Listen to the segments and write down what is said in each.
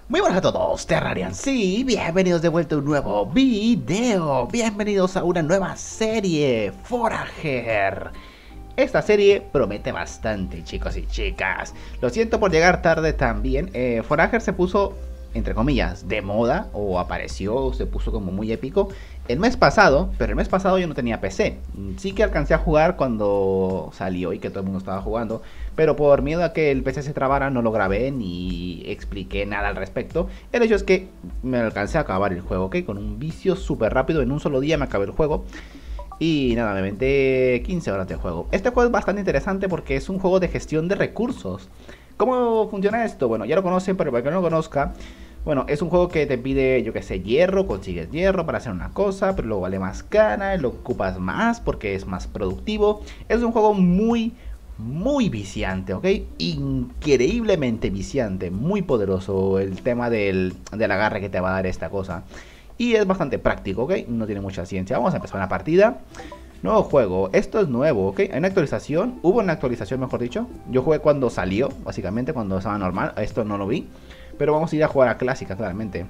Muy buenas a todos, Terrarians, sí, bienvenidos de vuelta a un nuevo video, bienvenidos a una nueva serie, Forager. Esta serie promete bastante, chicos y chicas. Lo siento por llegar tarde también. Forager se puso, entre comillas, de moda, o apareció, se puso como muy épico el mes pasado, pero el mes pasado yo no tenía PC. Sí que alcancé a jugar cuando salió y que todo el mundo estaba jugando, pero por miedo a que el PC se trabara no lo grabé ni expliqué nada al respecto. El hecho es que me alcancé a acabar el juego, ¿ok? Con un vicio súper rápido, en un solo día me acabé el juego. Y nada, me inventé 15 horas de juego. Este juego es bastante interesante porque es un juego de gestión de recursos. ¿Cómo funciona esto? Bueno, ya lo conocen, pero para que no lo conozca, bueno, es un juego que te pide, yo que sé, hierro, consigues hierro para hacer una cosa, pero luego vale más cara, lo ocupas más porque es más productivo. Es un juego muy viciante, ¿ok? Increíblemente viciante, muy poderoso el tema del agarre que te va a dar esta cosa. Y es bastante práctico, ¿ok? No tiene mucha ciencia. Vamos a empezar una partida. Nuevo juego, esto es nuevo, ¿ok? Hay una actualización, hubo una actualización mejor dicho. Yo jugué cuando salió, básicamente, cuando estaba normal, esto no lo vi. Pero vamos a ir a jugar a clásica, claramente.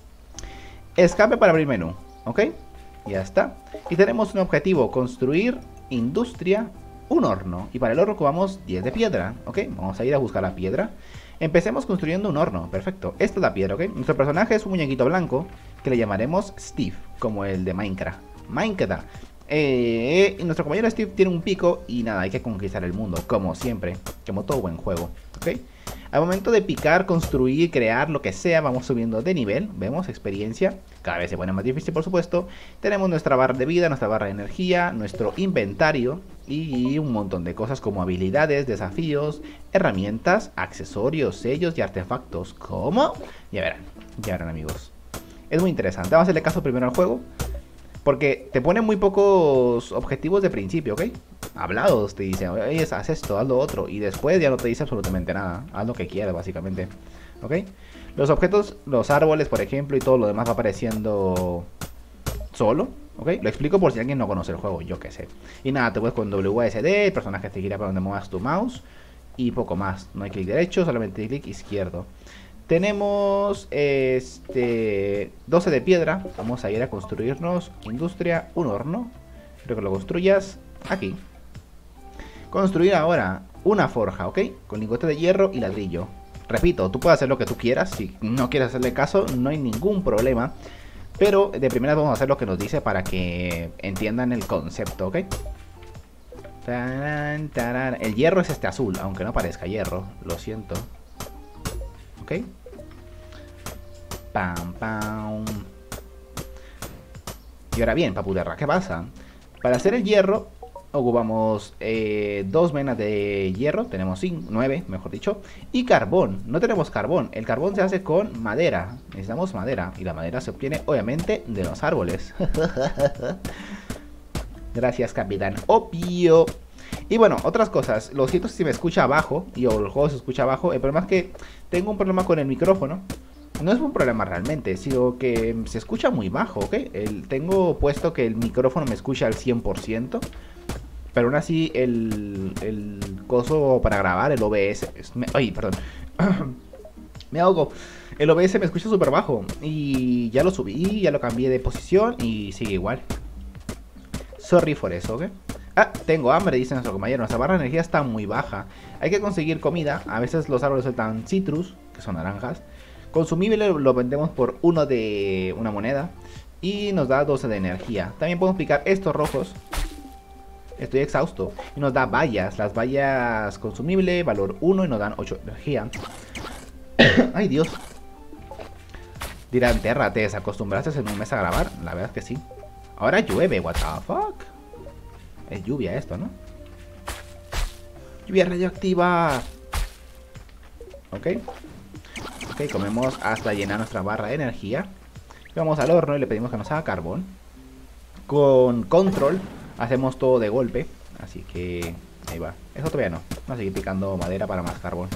Escape para abrir menú, ¿ok? Ya está. Y tenemos un objetivo, construir industria, un horno. Y para el horno ocupamos 10 de piedra, ¿ok? Vamos a ir a buscar la piedra. Empecemos construyendo un horno, perfecto. Esta es la piedra, ¿ok? Nuestro personaje es un muñequito blanco que le llamaremos Steve, como el de Minecraft. Minecraft. Y nuestro compañero Steve tiene un pico y nada, hay que conquistar el mundo, como siempre, como todo buen juego, ¿ok? Al momento de picar, construir, crear, lo que sea, vamos subiendo de nivel. Vemos experiencia, cada vez se pone más difícil por supuesto. Tenemos nuestra barra de vida, nuestra barra de energía, nuestro inventario y un montón de cosas como habilidades, desafíos, herramientas, accesorios, sellos y artefactos. ¿Cómo? Ya verán amigos. Es muy interesante, vamos a hacerle caso primero al juego, porque te pone muy pocos objetivos de principio, ¿ok? Hablados, te dicen, oye, haz esto, haz lo otro. Y después ya no te dice absolutamente nada. Haz lo que quieras, básicamente. ¿Ok? Los objetos, los árboles, por ejemplo, y todo lo demás va apareciendo solo. ¿Ok? Lo explico por si alguien no conoce el juego, yo qué sé. Y nada, te puedes con WSD, el personaje te gira para donde muevas tu mouse. Y poco más. No hay clic derecho, solamente clic izquierdo. Tenemos 12 de piedra. Vamos a ir a construirnos industria, un horno. Creo que lo construyas aquí. Construir ahora una forja, ¿ok? Con lingote de hierro y ladrillo. Repito, tú puedes hacer lo que tú quieras. Si no quieres hacerle caso, no hay ningún problema. Pero de primera vamos a hacer lo que nos dice para que entiendan el concepto, ¿ok? Tarán, tarán. El hierro es este azul, aunque no parezca hierro. Lo siento. ¿Ok? Pam, pam. Y ahora bien, papuderra, ¿qué pasa? Para hacer el hierro ocupamos 2 menas de hierro, tenemos 9, mejor dicho, y carbón. No tenemos carbón, el carbón se hace con madera, necesitamos madera, y la madera se obtiene obviamente de los árboles. Gracias, capitán obvio. Y bueno, otras cosas, lo siento si me escucha abajo, y o el juego se escucha abajo, el problema es que tengo un problema con el micrófono. No es un problema realmente, sino que se escucha muy bajo, ¿ok? Tengo puesto que el micrófono me escucha al 100%. Pero aún así el coso para grabar, el OBS... Ay, perdón. Me ahogo. El OBS me escucha súper bajo. Y ya lo subí, ya lo cambié de posición y sigue igual. Sorry por eso, ¿ok? Ah, tengo hambre, dice nuestro compañero. Nuestra barra de energía está muy baja. Hay que conseguir comida. A veces los árboles sueltan citrus, que son naranjas. Consumible lo vendemos por uno de una moneda. Y nos da 12 de energía. También podemos picar estos rojos. Estoy exhausto. Y nos da vallas. Las vallas consumible, valor 1 y nos dan 8 de energía. Ay, Dios. Dirán, Terra, ¿te desacostumbraste en un mes a grabar? La verdad es que sí. Ahora llueve, what the fuck. Es lluvia esto, ¿no? Lluvia radioactiva. Ok. Ok, comemos hasta llenar nuestra barra de energía. Vamos al horno y le pedimos que nos haga carbón. Con control hacemos todo de golpe, así que ahí va. Eso todavía no. Vamos a seguir picando madera para más carbón.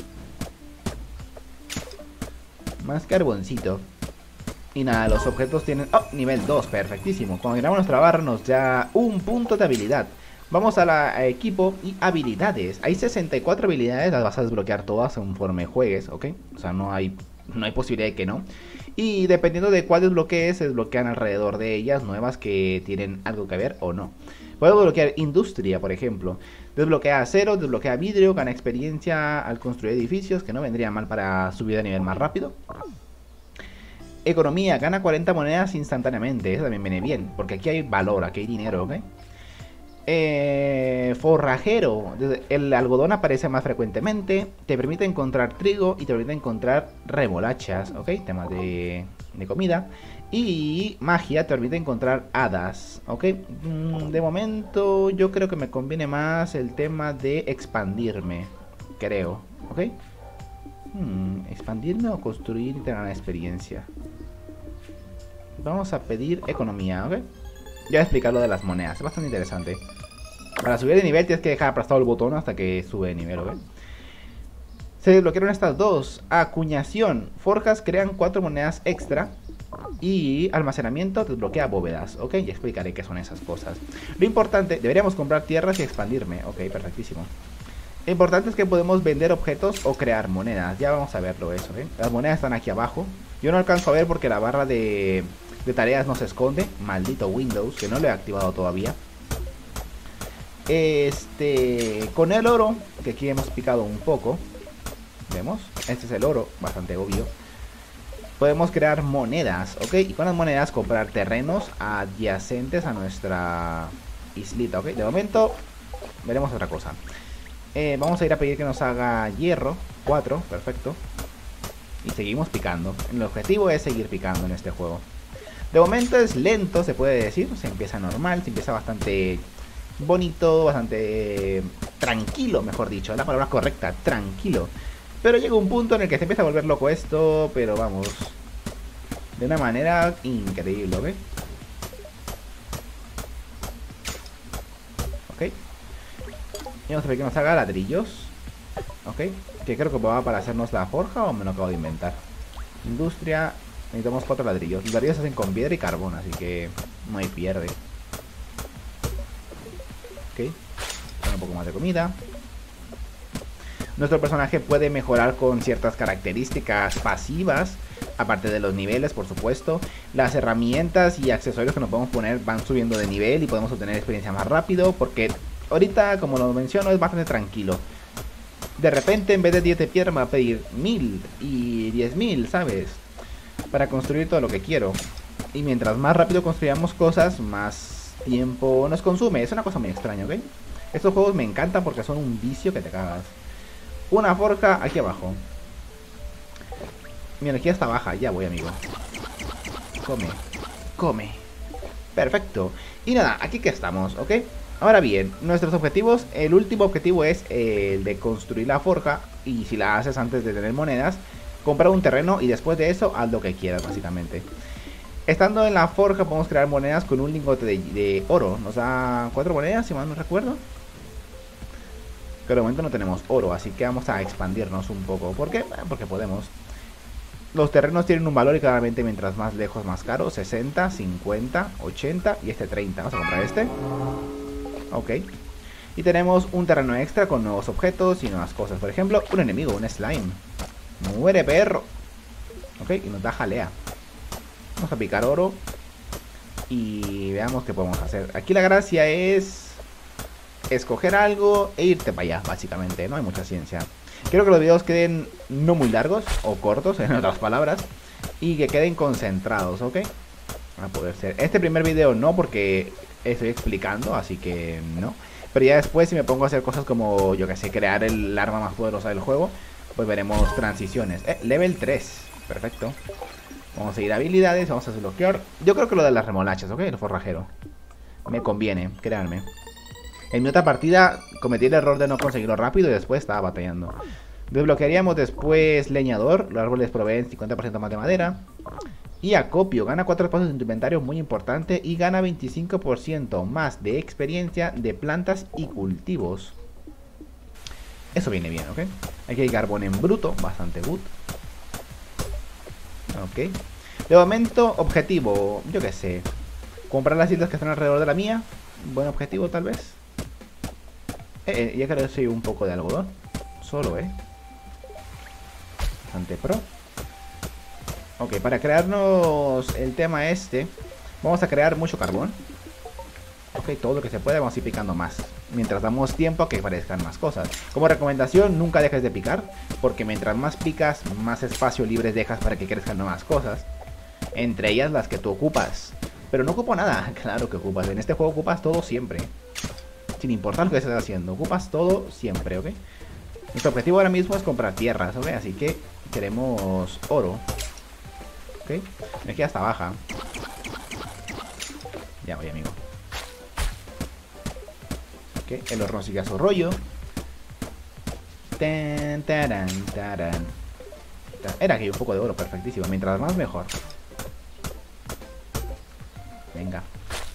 Más carboncito. Y nada, los objetos tienen... ¡Oh! Nivel 2, perfectísimo. Cuando llenamos nuestra barra nos da un punto de habilidad. Vamos a equipo y habilidades. Hay 64 habilidades, las vas a desbloquear todas conforme juegues, ¿ok? O sea, no hay no hay posibilidad de que no. Y dependiendo de cuál desbloquees, se desbloquean alrededor de ellas nuevas que tienen algo que ver o no. Puedo desbloquear industria, por ejemplo. Desbloquea acero, desbloquea vidrio, gana experiencia al construir edificios, que no vendría mal para subir de nivel más rápido. Economía, gana 40 monedas instantáneamente. Eso también viene bien, porque aquí hay valor, aquí hay dinero, ¿ok? Forrajero, el algodón aparece más frecuentemente, te permite encontrar trigo y te permite encontrar remolachas, ¿ok? Temas de comida. Y magia te permite encontrar hadas, ¿ok? De momento yo creo que me conviene más el tema de expandirme, creo, ¿ok? Expandirme o construir y tener experiencia. Vamos a pedir economía, ¿ok? Ya voy a explicar lo de las monedas, es bastante interesante. Para subir de nivel tienes que dejar aplastado el botón hasta que sube de nivel, ¿ok? Se desbloquearon estas dos. Acuñación. Forjas crean 4 monedas extra. Y almacenamiento desbloquea bóvedas, ¿ok? Ya explicaré qué son esas cosas. Lo importante, deberíamos comprar tierras y expandirme. Ok, perfectísimo. Lo importante es que podemos vender objetos o crear monedas. Ya vamos a verlo eso, ¿eh? Las monedas están aquí abajo. Yo no alcanzo a ver porque la barra de tareas no se esconde. Maldito Windows, que no lo he activado todavía. Con el oro, que aquí hemos picado un poco. Vemos, este es el oro, bastante obvio. Podemos crear monedas, ¿ok? Y con las monedas comprar terrenos adyacentes a nuestra islita, ¿ok? De momento, veremos otra cosa. Vamos a ir a pedir que nos haga hierro, 4, perfecto. Y seguimos picando. El objetivo es seguir picando en este juego. De momento es lento, se puede decir. Se empieza normal, se empieza bastante bonito, bastante tranquilo, mejor dicho. Es la palabra correcta, tranquilo. Pero llega un punto en el que se empieza a volver loco esto, pero vamos, de una manera increíble, ¿ok? Ok. Y vamos a ver que nos haga ladrillos. Ok. Que creo que va para hacernos la forja o me lo acabo de inventar. Industria. Necesitamos 4 ladrillos. Los ladrillos se hacen con piedra y carbón, así que no hay pierde. Ok. Un poco más de comida. Nuestro personaje puede mejorar con ciertas características pasivas, aparte de los niveles, por supuesto. Las herramientas y accesorios que nos podemos poner van subiendo de nivel y podemos obtener experiencia más rápido, porque ahorita, como lo menciono, es bastante tranquilo. De repente, en vez de 10 de piedra, me va a pedir 1000 y 10.000, ¿sabes? Para construir todo lo que quiero. Y mientras más rápido construyamos cosas, más tiempo nos consume. Es una cosa muy extraña, ¿ok? Estos juegos me encantan porque son un vicio que te cagas. Una forja aquí abajo. Mi energía está baja, ya voy, amigo. Come, come. Perfecto. Y nada, aquí que estamos, ¿ok? Ahora bien, nuestros objetivos. El último objetivo es el de construir la forja. Y si la haces antes de tener monedas, comprar un terreno y después de eso haz lo que quieras, básicamente. Estando en la forja podemos crear monedas con un lingote de oro. Nos da 4 monedas, si mal no recuerdo. Pero de momento no tenemos oro, así que vamos a expandirnos un poco. ¿Por qué? Porque podemos. Los terrenos tienen un valor y claramente mientras más lejos más caro. 60, 50, 80 y este 30. Vamos a comprar este. Ok. Y tenemos un terreno extra con nuevos objetos y nuevas cosas. Por ejemplo, un enemigo, un slime. Muere, perro. Ok, y nos da jalea. Vamos a picar oro. Y veamos qué podemos hacer. Aquí la gracia es escoger algo e irte para allá, básicamente. No hay mucha ciencia. Quiero que los videos queden no muy largos o cortos, en otras palabras, y que queden concentrados, ¿ok? Va a poder ser. Este primer video no, porque estoy explicando, así que no. Pero ya después, si me pongo a hacer cosas como, yo que sé, crear el arma más poderosa del juego, pues veremos transiciones. Level 3, perfecto. Vamos a ir a habilidades, vamos a desbloquear. Yo creo que lo de las remolachas, ¿ok? El forrajero. Me conviene, créanme. En mi otra partida cometí el error de no conseguirlo rápido y después estaba batallando. Desbloquearíamos después leñador. Los árboles proveen 50% más de madera. Y acopio. Gana 4 espacios en tu inventario, muy importante. Y gana 25% más de experiencia de plantas y cultivos. Eso viene bien, ¿ok? Aquí hay carbón en bruto, bastante good. Ok. De momento, objetivo, yo qué sé. Comprar las islas que están alrededor de la mía. Buen objetivo, tal vez. Ya creo que soy un poco de algodón. Solo, bastante pro. Ok, para crearnos el tema este, vamos a crear mucho carbón. Ok, todo lo que se puede, vamos a ir picando más. Mientras damos tiempo a que aparezcan más cosas. Como recomendación, nunca dejes de picar, porque mientras más picas, más espacio libre dejas para que crezcan nuevas cosas. Entre ellas las que tú ocupas. Pero no ocupo nada, claro que ocupas. En este juego ocupas todo siempre. Sin importar lo que estés haciendo, ocupas todo siempre, ¿ok? Nuestro objetivo ahora mismo es comprar tierras, ¿ok? Así que queremos oro. ¿Ok? Energía está baja. Ya voy, amigo. Ok, el horno sigue a su rollo. Tan, taran, taran. Era aquí un poco de oro, perfectísimo. Mientras más, mejor. Venga.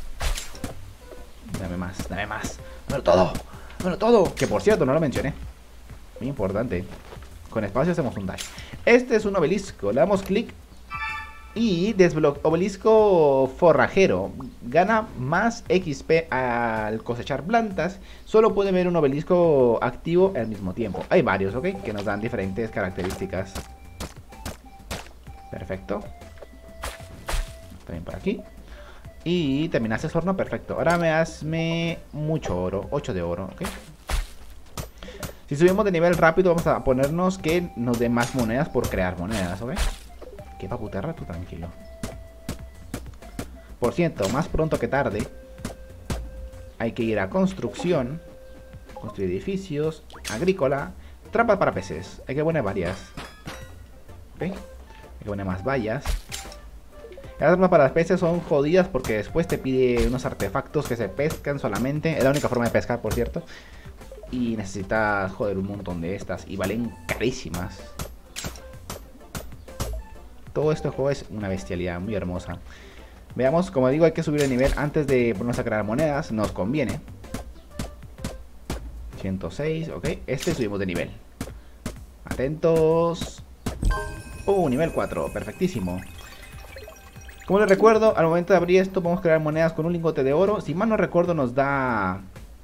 Dame más, dame más. ¡Dámelo todo! ¡Dámelo todo! Que por cierto, no lo mencioné. Muy importante. Con espacio hacemos un dash. Este es un obelisco. Le damos clic y desbloquea. Obelisco forrajero. Gana más XP al cosechar plantas. Solo puede ver un obelisco activo al mismo tiempo. Hay varios, ¿ok? Que nos dan diferentes características. Perfecto. También por aquí. Y terminaste el horno, perfecto. Ahora hazme mucho oro, 8 de oro, ¿ok? Si subimos de nivel rápido vamos a ponernos que nos dé más monedas por crear monedas, ¿ok? Qué paputerra, tú tranquilo. Por cierto, más pronto que tarde hay que ir a construcción, construir edificios, agrícola, trampas para peces. Hay que poner varias, ¿ok? Hay que poner más vallas. Las armas para las peces son jodidas porque después te pide unos artefactos que se pescan solamente. Es la única forma de pescar, por cierto. Y necesitas, joder, un montón de estas. Y valen carísimas. Todo este juego es una bestialidad muy hermosa. Veamos, como digo, hay que subir de nivel antes de ponernos a crear monedas. Nos conviene. 106, ok. Este subimos de nivel. Atentos. Nivel 4, perfectísimo. Como les recuerdo, al momento de abrir esto podemos crear monedas con un lingote de oro. Si mal no recuerdo nos da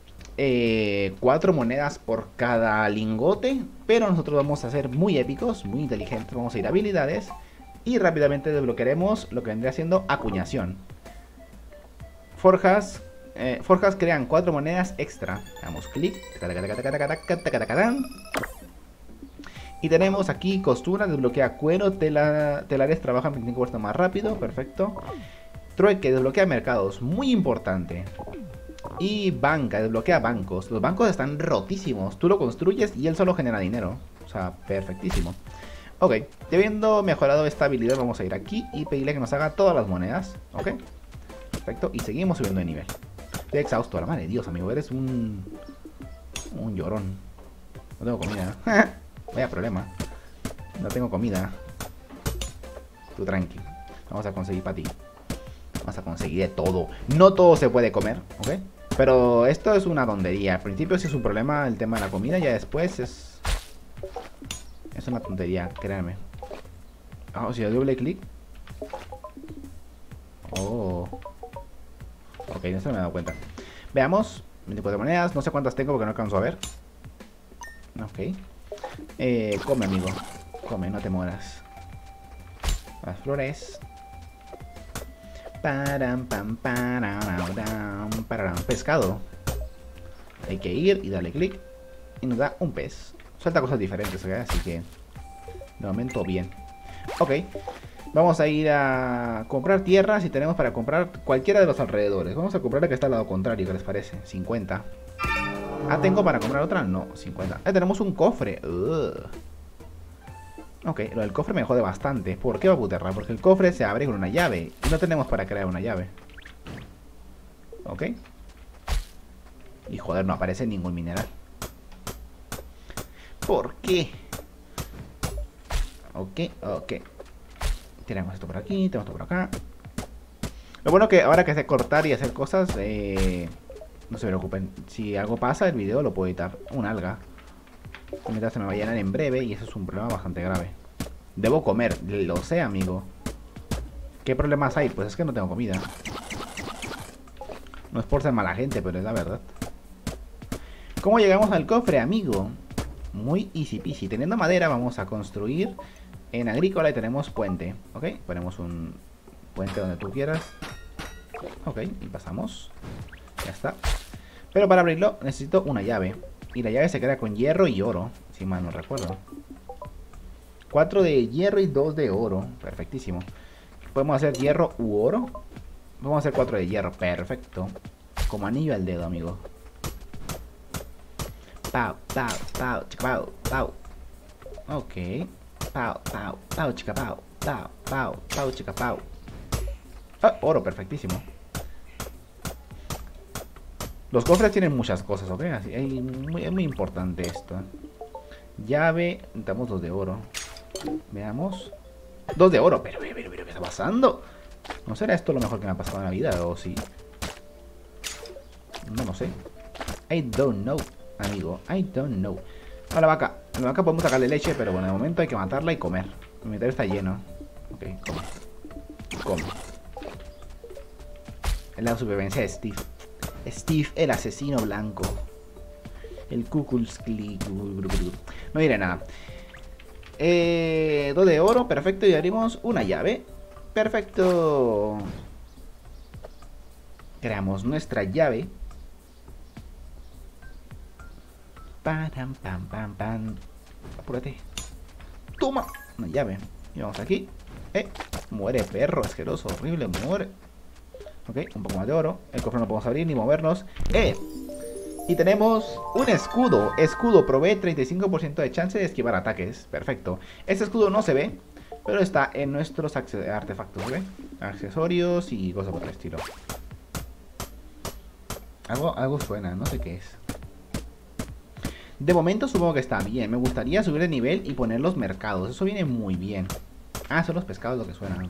4 monedas por cada lingote. Pero nosotros vamos a ser muy épicos, muy inteligentes. Vamos a ir a habilidades y rápidamente desbloquearemos lo que vendría siendo acuñación. Forjas crean 4 monedas extra. Damos clic. Y tenemos aquí costura, desbloquea cuero, telares trabajan 25% más rápido, perfecto. Trueque, desbloquea mercados, muy importante. Y banca, desbloquea bancos. Los bancos están rotísimos, tú lo construyes y él solo genera dinero. O sea, perfectísimo. Ok, ya habiendo mejorado esta habilidad vamos a ir aquí y pedirle que nos haga todas las monedas. Ok, perfecto, y seguimos subiendo de nivel. Estoy exhausto, la madre de Dios, amigo, eres un llorón. No tengo comida. Vaya problema. No tengo comida. Tú tranqui. Vamos a conseguir para ti. Vamos a conseguir de todo. No todo se puede comer, ¿ok? Pero esto es una tontería. Al principio sí es un problema el tema de la comida. Ya después es una tontería, créanme. Si yo doble clic. Ok, no se me he dado cuenta. Veamos. 24 monedas. No sé cuántas tengo porque no alcanzo a ver. Ok. Come, amigo. Come, no te mueras. Las flores. Pescado. Hay que ir y darle clic. Y nos da un pez. Suelta cosas diferentes, ¿okay? Así que de momento bien. Ok. Vamos a ir a comprar tierras y tenemos para comprar cualquiera de los alrededores. Vamos a comprar la que está al lado contrario, ¿qué les parece? 50. ¿Tengo para comprar otra? No, 50. Tenemos un cofre. Ok, lo del cofre me jode bastante. ¿Por qué, Babuterra? Porque el cofre se abre con una llave y no tenemos para crear una llave. Ok. Y joder, no aparece ningún mineral. ¿Por qué? Ok. Tenemos esto por aquí, tenemos esto por acá. Lo bueno que ahora que sé cortar y hacer cosas, no se preocupen. Si algo pasa, el video lo puedo editar. Un alga. Mientras se me va a llenar en breve y eso es un problema bastante grave. Debo comer, lo sé, amigo. ¿Qué problemas hay? Pues es que no tengo comida. No es por ser mala gente, pero es la verdad. ¿Cómo llegamos al cofre, amigo? Muy easy peasy. Teniendo madera vamos a construir En agrícola y tenemos puente. Ok, ponemos un puente donde tú quieras. Ok, y pasamos. Ya está. Pero para abrirlo necesito una llave. Y la llave se crea con hierro y oro, si mal no recuerdo. 4 de hierro y 2 de oro. Perfectísimo. ¿Podemos hacer hierro u oro? Vamos a hacer 4 de hierro. Perfecto. Como anillo al dedo, amigo. Pau, pau, pau, chica, pau, pau. Ok. Pau, pau, pau, chica, pau. Pau, pau, pau, chica, pau. Ah, oro, perfectísimo. Los cofres tienen muchas cosas, ¿ok? Así, es muy importante esto. Llave, necesitamos 2 de oro. Veamos. 2 de oro, pero, ¿qué está pasando? ¿No será esto lo mejor que me ha pasado en la vida? ¿O sí? No lo sé. I don't know, amigo. I don't know. A la vaca. A la vaca podemos sacarle leche, pero bueno, de momento hay que matarla y comer. Mi inventario está lleno. Ok, come. Come. Es la supervivencia de Steve. Steve, el asesino blanco. El Kukulskli. No diré nada. 2 de oro, perfecto. Y abrimos una llave. Perfecto. Creamos nuestra llave. Pam, pam, pam, pam. Apúrate. Toma. Una llave. Y vamos aquí. Muere, perro. Asqueroso, horrible. Muere. Ok, un poco más de oro. El cofre no podemos abrir ni movernos. Y tenemos un escudo. Escudo provee 35% de chance de esquivar ataques. Perfecto. Este escudo no se ve, pero está en nuestros artefactos, ¿ve? Accesorios y cosas por el estilo. Algo suena, no sé qué es. De momento supongo que está bien. Me gustaría subir de nivel y poner los mercados. Eso viene muy bien. Ah, son los pescados lo que suenan.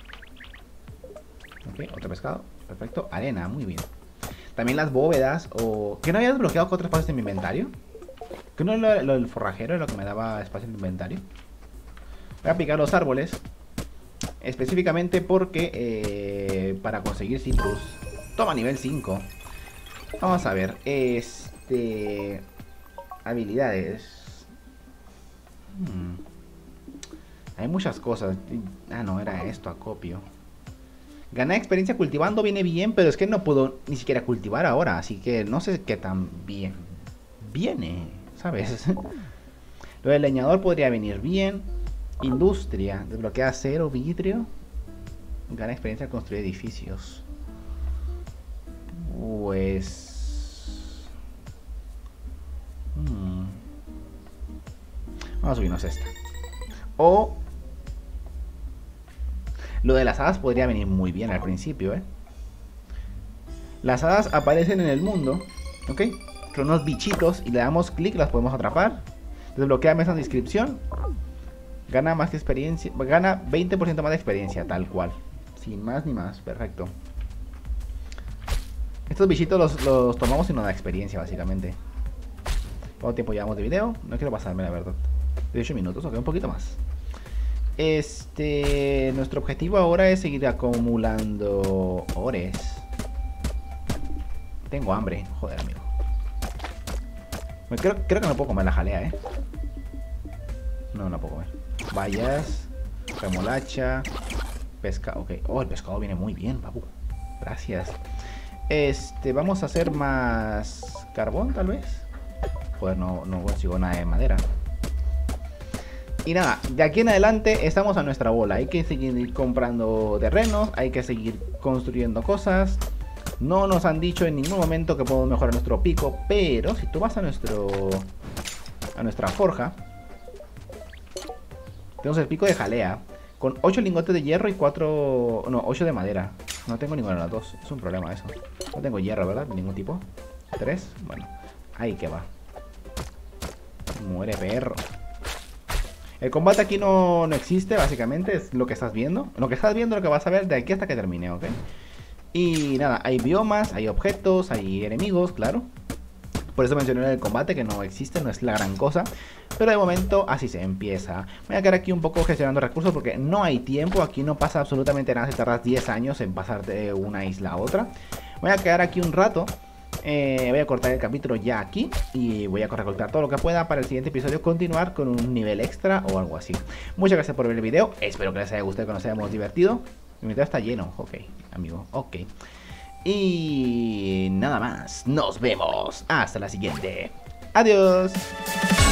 Ok, otro pescado. Perfecto. Arena, muy bien. También las bóvedas o... ¿Que no había desbloqueado con otros espacios en mi inventario? ¿Que no lo del forrajero es lo que me daba espacio en mi inventario? Voy a picar los árboles. Específicamente porque... para conseguir citrus. Toma, nivel 5. Vamos a ver. Habilidades. Hay muchas cosas. Ah, no, era esto, acopio. Ganar experiencia cultivando viene bien, pero es que no puedo ni siquiera cultivar ahora, así que no sé qué tan bien viene, ¿sabes? Lo del leñador podría venir bien. Industria, desbloquea acero, vidrio. Gana experiencia al construir edificios. Pues... Vamos a subirnos esta. O... Lo de las hadas podría venir muy bien al principio, ¿eh? Las hadas aparecen en el mundo, ¿ok? Son unos bichitos y le damos clic, las podemos atrapar. Desbloquea mesa de inscripción. Gana más experiencia, gana 20% más de experiencia, tal cual. Sin más ni más, perfecto. Estos bichitos los tomamos y nos da experiencia, básicamente. ¿Cuánto tiempo llevamos de video? No quiero pasarme, la verdad. 18 minutos, ok, un poquito más. Nuestro objetivo ahora es seguir acumulando ores. Tengo hambre, joder, amigo. Creo que no puedo comer la jalea, No puedo comer. Bayas, remolacha, pescado, ok. Oh, el pescado viene muy bien, papu. Gracias. Vamos a hacer más carbón, tal vez. Joder, no consigo nada de madera. Y nada, de aquí en adelante estamos a nuestra bola. Hay que seguir comprando terrenos, hay que seguir construyendo cosas. No nos han dicho en ningún momento que podemos mejorar nuestro pico, pero si tú vas a nuestra forja, tenemos el pico de jalea con 8 lingotes de hierro y 8 de madera. No tengo ninguna de las dos, es un problema eso. No tengo hierro, ¿verdad? De ningún tipo. 3, bueno, ahí que va. Muere, perro. El combate aquí no existe, básicamente, es lo que estás viendo. Lo que estás viendo es lo que vas a ver de aquí hasta que termine, ¿ok? Y nada, hay biomas, hay objetos, hay enemigos, claro. Por eso mencioné el combate, que no existe, no es la gran cosa. Pero de momento así se empieza. Voy a quedar aquí un poco gestionando recursos porque no hay tiempo. Aquí no pasa absolutamente nada si tardas 10 años en pasar de una isla a otra. Voy a quedar aquí un rato. Voy a cortar el capítulo ya aquí y voy a recortar todo lo que pueda para el siguiente episodio continuar con un nivel extra o algo así. Muchas gracias por ver el video, espero que les haya gustado y que nos hayamos divertido. Mi video está lleno, ok, amigo, ok. Y nada más, nos vemos, hasta la siguiente. Adiós.